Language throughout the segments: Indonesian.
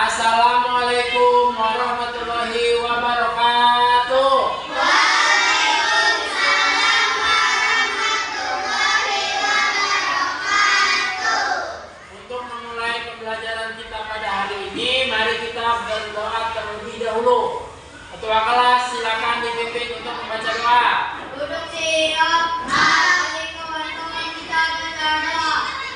Assalamualaikum warahmatullahi wabarakatuh. Waalaikumsalam warahmatullahi wabarakatuh. Untuk memulai pembelajaran kita pada hari ini, mari kita berdoa terlebih dahulu. Ketua kelas silakan dipimpin untuk membaca doa. Duduk siap. Mari kawan-kawan kita berdoa.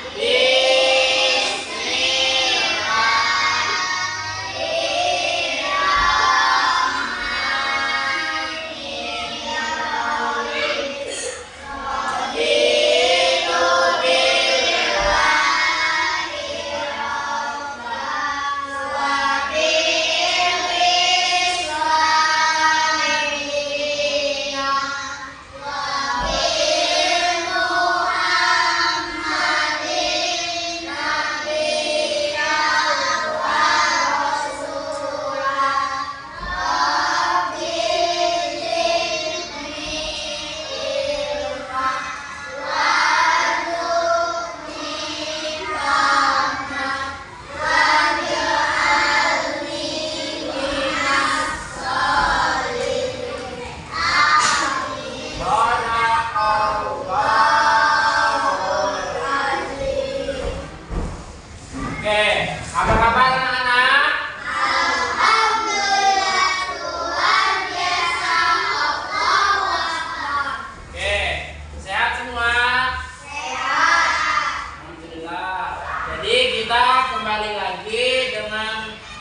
Apa kabar anak-anak? Alhamdulillah, luar biasa. Allahu Akbar. Oke, sehat semua? Sehat. Alhamdulillah. Jadi kita kembali lagi dengan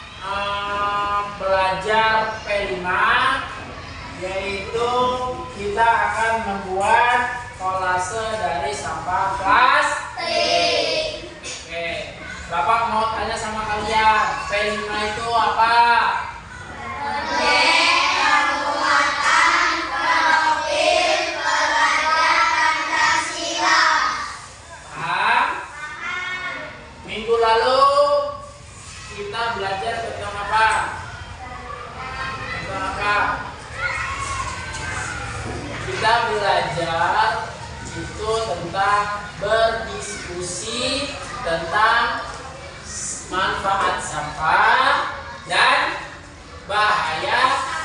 belajar P5, yaitu kita akan membuat kolase dari sampah plastik. Oke, Bapak mau tanya sama kalian, P5 itu apa? Penguatan profil pelajar Pancasila. Paham? Minggu lalu kita belajar tentang apa? Tentang apa? Kita belajar itu tentang berdiskusi tentang manfaat sampah dan bahaya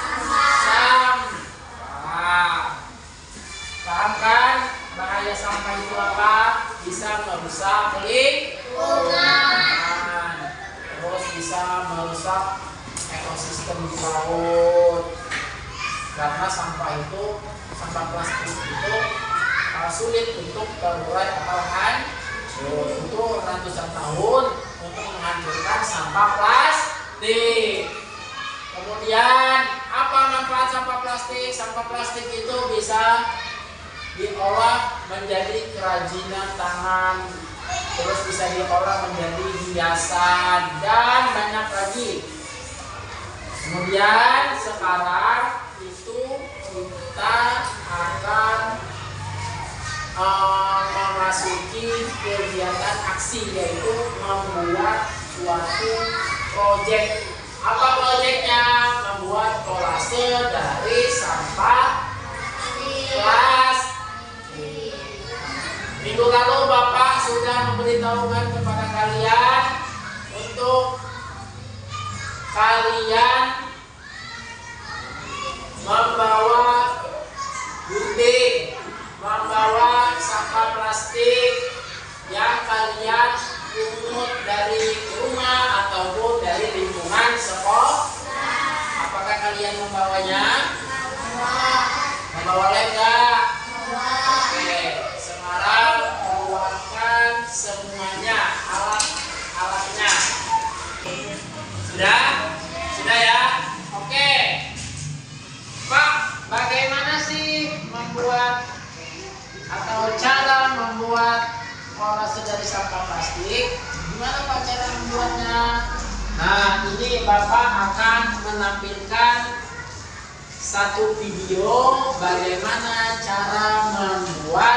sampah. Paham kan? Bahaya sampah itu apa? Bisa merusak lingkungan, terus bisa merusak ekosistem di laut. Karena sampah plastik itu sulit untuk terurai atau hancur. Butuh ratusan tahun untuk menghancurkan sampah plastik. Kemudian apa manfaat sampah plastik? Sampah plastik itu bisa diolah menjadi kerajinan tangan, terus bisa diolah menjadi hiasan dan banyak lagi. Kemudian sekarang itu kita akan memasuki kegiatan aksi, yaitu membuat suatu proyek. Apa proyeknya? Membuat kolase dari sampah plastik. Minggu lalu Bapak sudah memberitahukan kepada kalian untuk kalian membawa gunting, membawa sampah plastik yang kalian pungut dari rumah ataupun dari lingkungan sekolah. Apakah kalian membawanya? Membawa lem enggak? Oke, sekarang keluarkan semuanya alat-alatnya. Sudah? Sudah ya? Oke. Pak, bagaimana sih membuat atau cara membuat kolase dari sampah plastik? Gimana Pak cara membuatnya? Nah, ini Bapak akan menampilkan satu video bagaimana cara membuat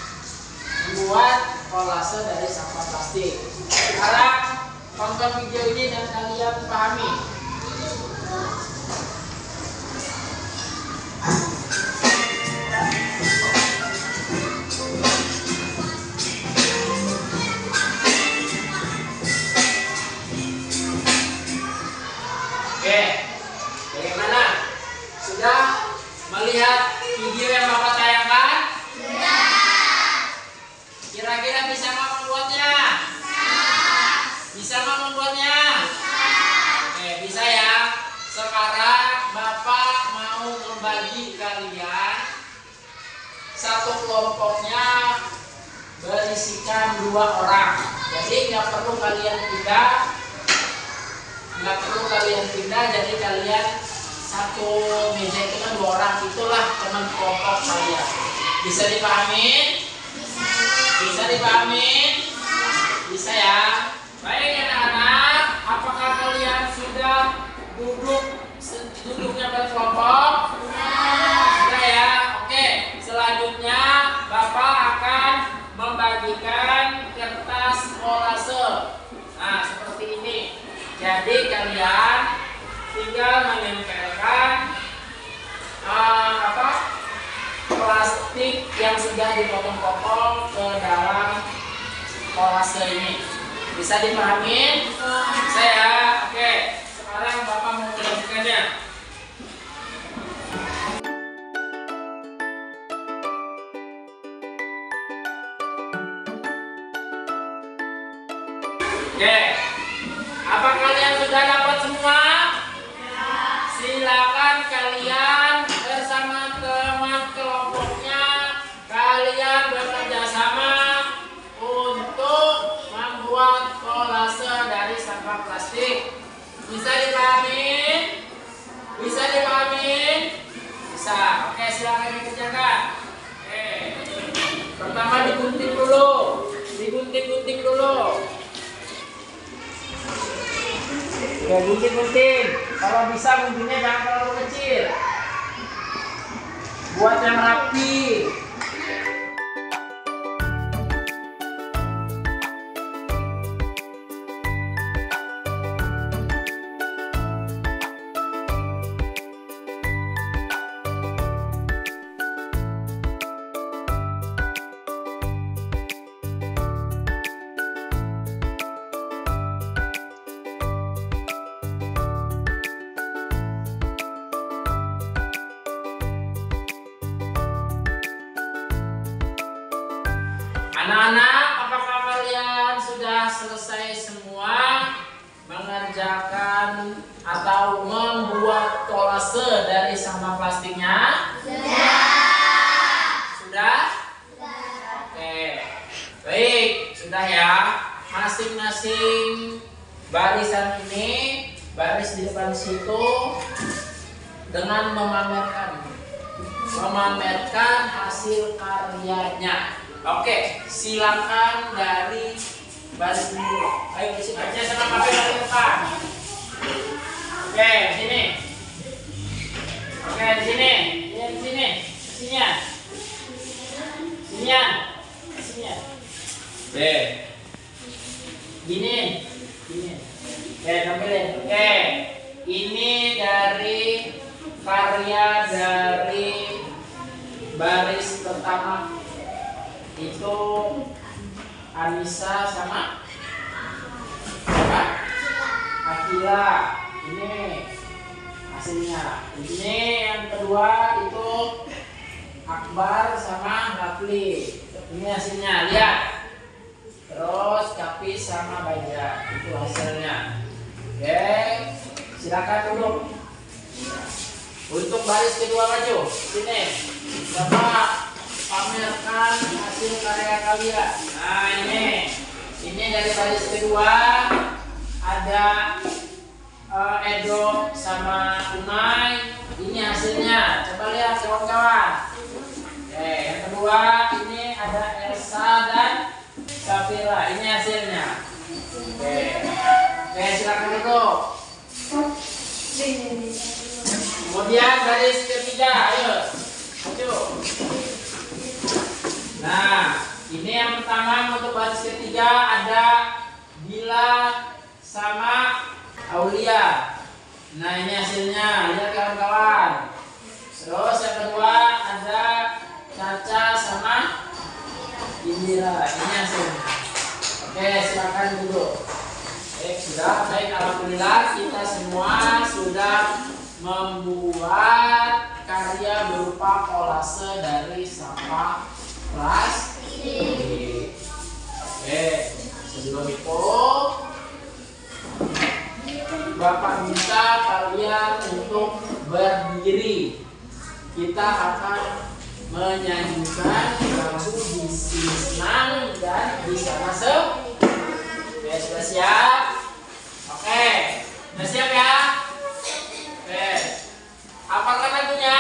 kolase dari sampah plastik. Sekarang tonton video ini dan kalian pahami. satu kelompoknya berisikan 2 orang. Jadi nggak perlu kalian pindah, jadi kalian satu meja itu kan 2 orang, itulah teman kelompok kalian. Bisa dipahamin? Bisa dipahamin? Bisa ya? Baik anak-anak, apakah kalian sudah duduknya berkelompok? Sudah ya? Oke, selanjutnya Bapak akan membagikan kertas kolase. Nah, seperti ini. Jadi kalian tinggal menempelkan plastik yang sudah dipotong-potong ke dalam kolase ini. Bisa dipahami? Bisa ya? Oke, sekarang Bapak mau menunjukkannya. Oke, apa kalian sudah dapat semua? Silakan kalian bersama teman kelompoknya kalian bekerja sama untuk membuat kolase dari sampah plastik. Bisa dipahami? Bisa dipahami? Bisa. Oke, silakan dikerjakan. Oke. Pertama digunting dulu. Digunting dulu. Ya, gunting. Kalau bisa guntingnya jangan terlalu kecil. Buat yang rapi. Anak-anak, apakah kalian sudah selesai semua mengerjakan atau membuat kolase dari sampah plastiknya? Sudah? Oke. Baik, sudah ya. Masing-masing barisan ini, baris di depan situ dengan memamerkan hasil karyanya. Oke, silakan dari baris dulu. Ayo isi aja sama pakai dari depan. Oke, di sini. Oke, di sini. Iya, di sini. Sininya. Sininya. Sininya. Oke. Gini. Oke, tampilin. Oke. Ini dari karya dari baris pertama. Itu Anissa sama apa? Akila. Ini hasilnya. Ini yang kedua itu Akbar sama Rafli. Ini hasilnya, lihat. Terus Kapis sama Baja. Itu hasilnya. Oke, silakan duduk. Untuk baris kedua maju. Sini. Bapak pamerkan hasil karya kalian. Nah, ini dari baris kedua ada Edo sama Unai. Ini hasilnya. Coba lihat kawan-kawan. Oke, yang kedua ini ada Elsa dan Safira. Ini hasilnya. Oke, silakan duduk. Kemudian baris ketiga, ayo. Maju. Nah, ini yang pertama untuk baris ketiga ada Bila sama Aulia. Nah, ini hasilnya, lihat kawan-kawan. Terus yang kedua ada Caca sama Indira. Ini hasilnya. Oke, silakan duduk. Sudah. Baik, alhamdulillah kita semua sudah membuat karya berupa kolase dari sampah plastik. Oke, sebelum itu Bapak minta kalian untuk berdiri. Kita akan menyanyikan lagu Bisi Senang dan Di Sana Oke, sudah siap? Oke, sudah siap ya? Oke, hafalkan lagunya.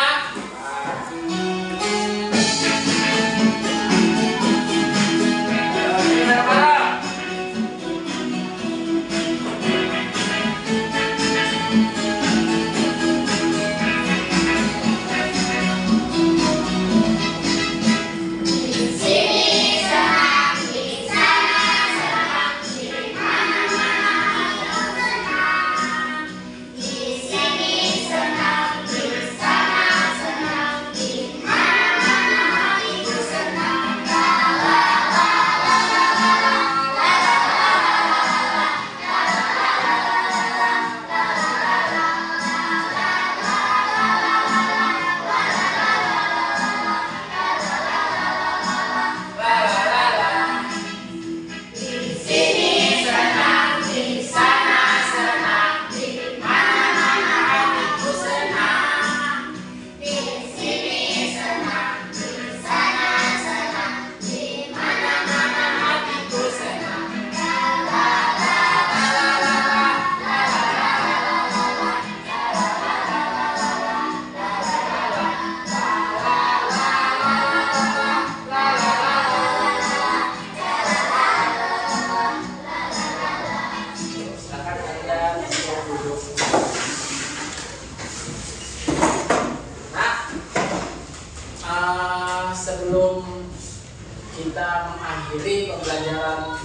Sebelum kita mengakhiri pembelajaran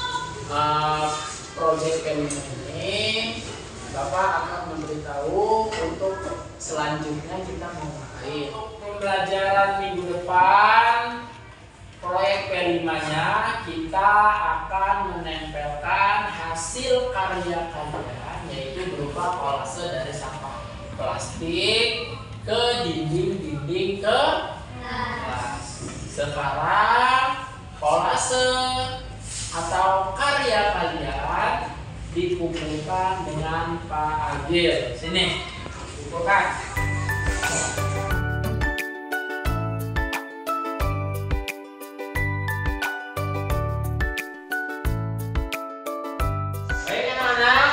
proyek ini, Bapak akan memberitahu untuk selanjutnya kita mau ngapain. Pembelajaran minggu depan, proyek P5-nya kita akan menempelkan hasil karya kalian, yaitu berupa kolase dari sampah plastik ke dinding-dinding kelas. Sekarang kolase atau karya kalian dikumpulkan dengan Pak Agil. Sini, kumpulkan. Baik anak-anak,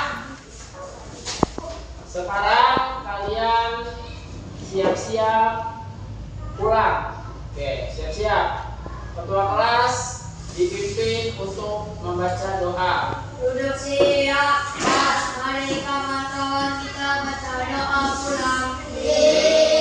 sekarang kalian siap-siap pulang. Oke, siap-siap. Ketua kelas dipimpin untuk membaca doa. Duduk siap, Pak. Mari kawan-kawan kita baca doa pulang.